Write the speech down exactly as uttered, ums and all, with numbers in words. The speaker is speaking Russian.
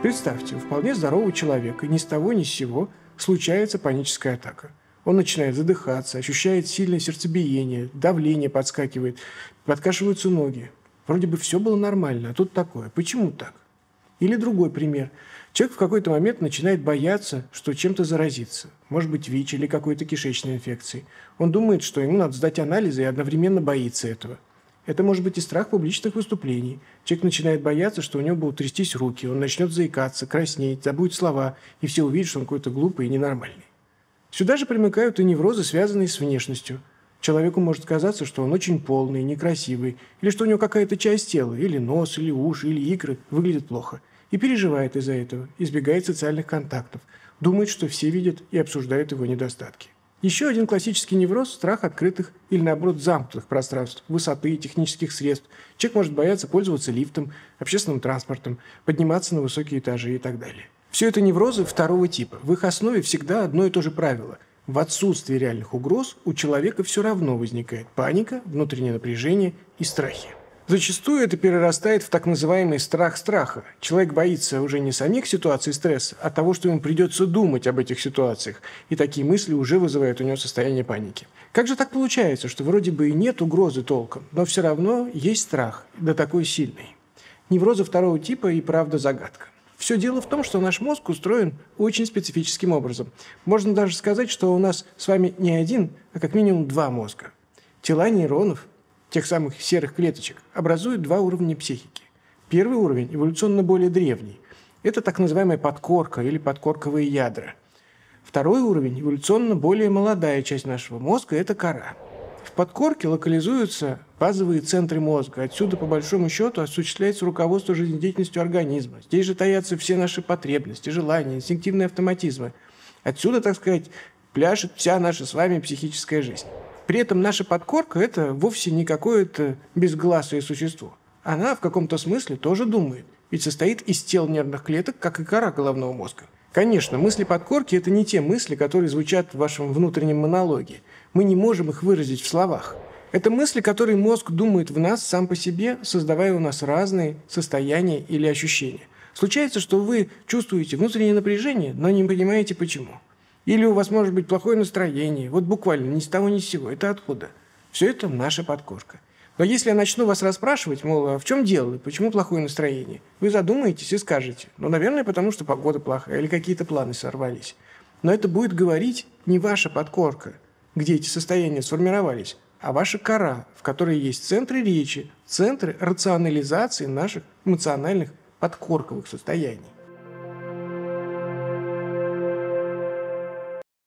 Представьте, у вполне здорового человека ни с того ни с сего случается паническая атака. Он начинает задыхаться, ощущает сильное сердцебиение, давление подскакивает, подкашиваются ноги. Вроде бы все было нормально, а тут такое. Почему так? Или другой пример. Человек в какой-то момент начинает бояться, что чем-то заразится. Может быть, ВИЧ или какой-то кишечной инфекцией. Он думает, что ему надо сдать анализы и одновременно боится этого. Это может быть и страх публичных выступлений. Человек начинает бояться, что у него будут трястись руки, он начнет заикаться, краснеть, забудет слова, и все увидят, что он какой-то глупый и ненормальный. Сюда же примыкают и неврозы, связанные с внешностью. Человеку может казаться, что он очень полный, некрасивый, или что у него какая-то часть тела, или нос, или уши, или икры выглядит плохо. И переживает из-за этого, избегает социальных контактов, думает, что все видят и обсуждают его недостатки. Еще один классический невроз – страх открытых или, наоборот, замкнутых пространств, высоты, технических средств. Человек может бояться пользоваться лифтом, общественным транспортом, подниматься на высокие этажи и так далее. Все это неврозы второго типа. В их основе всегда одно и то же правило. В отсутствии реальных угроз у человека все равно возникает паника, внутреннее напряжение и страхи. Зачастую это перерастает в так называемый страх страха. Человек боится уже не самих ситуаций стресса, а того, что ему придется думать об этих ситуациях. И такие мысли уже вызывают у него состояние паники. Как же так получается, что вроде бы и нет угрозы толком, но все равно есть страх, да такой сильный? Неврозы второго типа и правда загадка. Все дело в том, что наш мозг устроен очень специфическим образом. Можно даже сказать, что у нас с вами не один, а как минимум два мозга. Тела нейронов, тех самых серых клеточек, образуют два уровня психики. Первый уровень эволюционно более древний. Это так называемая подкорка или подкорковые ядра. Второй уровень эволюционно более молодая часть нашего мозга – это кора. В подкорке локализуются базовые центры мозга. Отсюда, по большому счету, осуществляется руководство жизнедеятельностью организма. Здесь же таятся все наши потребности, желания, инстинктивные автоматизмы. Отсюда, так сказать, пляшет вся наша с вами психическая жизнь. При этом наша подкорка – это вовсе не какое-то безгласое существо. Она в каком-то смысле тоже думает, ведь состоит из тел нервных клеток, как и кора головного мозга. Конечно, мысли подкорки – это не те мысли, которые звучат в вашем внутреннем монологе. Мы не можем их выразить в словах. Это мысли, которые мозг думает в нас сам по себе, создавая у нас разные состояния или ощущения. Случается, что вы чувствуете внутреннее напряжение, но не понимаете почему. Или у вас может быть плохое настроение, вот буквально ни с того ни с сего. Это откуда? Все это наша подкорка. Но если я начну вас расспрашивать, мол, а в чем дело, почему плохое настроение, вы задумаетесь и скажете, ну, наверное, потому что погода плохая или какие-то планы сорвались. Но это будет говорить не ваша подкорка, где эти состояния сформировались, а ваша кора, в которой есть центры речи, центры рационализации наших эмоциональных подкорковых состояний.